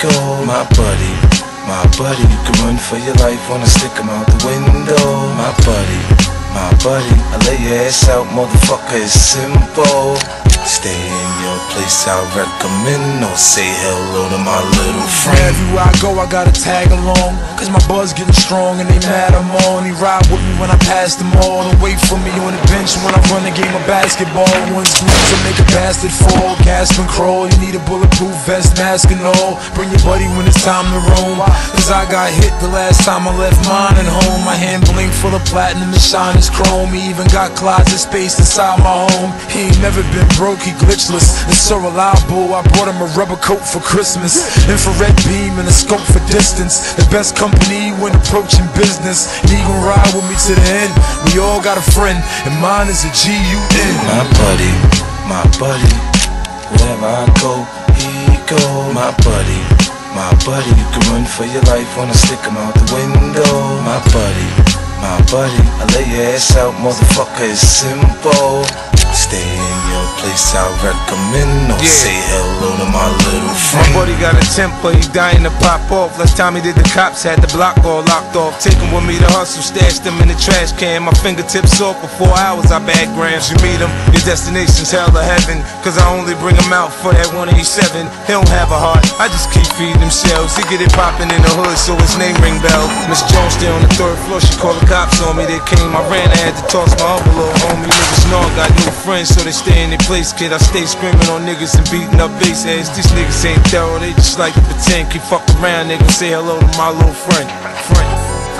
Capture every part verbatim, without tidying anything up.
go. My buddy, my buddy, you can run for your life, wanna stick him out the window. My buddy, my buddy, I lay your ass out, motherfucker, it's simple. Stay in your place, I recommend, or say hello to my little friend. Everywhere I go, I gotta tag along, cause my buzz getting strong and they mad I'm on. He ride with me when I pass them all, and wait for me on the bench when I run the game of basketball. One's group to make a bastard fall, gasp and crawl. You need a bulletproof vest, mask and all. Bring your buddy when it's time to roam, cause I got hit the last time I left mine at home. My hand blink full of platinum and shine is chrome. He even got closet space inside my home. He ain't never been broke, he glitchless and so reliable. I brought him a rubber coat for Christmas, infrared beam and a scope for distance. The best company when approaching business, and he gon' ride with me to the end. We all got a friend, and mine is a G U N. My buddy, my buddy, wherever I go, he go. My buddy, my buddy, you can run for your life, wanna stick him out the window. My buddy, my buddy, I lay your ass out, motherfucker, it's simple. Stay in your place, I recommend, or yeah. Say hello to my little friend. My buddy got a temper, he dying to pop off. Last time he did the cops, had the block all locked off. Take him with me to hustle, stashed him in the trash can. My fingertips off for four hours, I bag grams. You meet him, your destination's hell or heaven, cause I only bring him out for that one eighty-seven. He don't have a heart, I just keep feeding him shells. He get it poppin' in the hood, so his name ring bell. Miss Jones stay on the third floor, she called the cops on me. They came, I ran, I had to toss my other little homie. Niggas know I got new friends, so they stay in their place, kid. I stay screaming on niggas and beating up bass heads. These niggas ain't thorough, they just like to pretend. Keep fuck around, nigga, say hello to my little friend. Friend.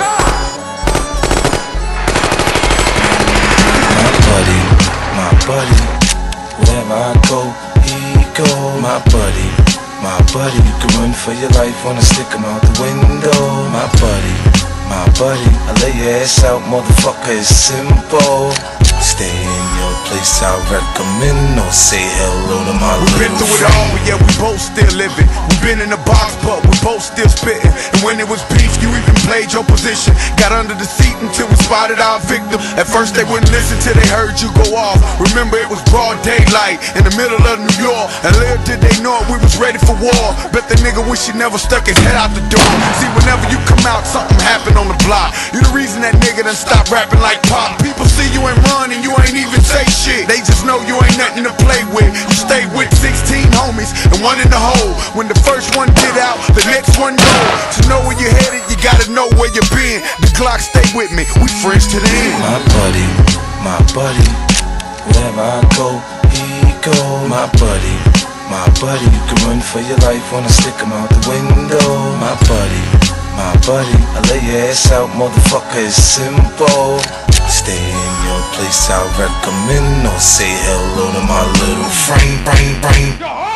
My buddy, my buddy, wherever I go, he go. My buddy, my buddy, you can run for your life, wanna stick him out the window. My buddy, my buddy, I lay your ass out, motherfucker, it's simple. Stay in your place, I recommend, or say hello to my We been through it all, but yeah, we both still living. We been in the box, but we both still spitting. And when it was beef, you even played your position. Got under the seat until we spotted our victim. At first they wouldn't listen till they heard you go off. Remember it was broad daylight in the middle of New York, and little did they know it, we was ready for war. Bet the nigga wish he never stuck his head out the door. See, whenever you come out, something happen on the block. You the reason that nigga done stopped rapping like Pop. People see you and run and you ain't even say shit. They just know you ain't nothing to play with. You stay with sixteen homies and one in the hole. When the first one get out, the next one go. To know where you're headed, you gotta know where you've been. The clock stay with me, we friends to the end. My buddy, my buddy, wherever I go, he go. My buddy, my buddy, you can run for your life, wanna stick him out the window. My buddy, my buddy, I lay your ass out, motherfucker, it's simple. Stay in your place, I recommend, or say hello to my little friend, friend, friend.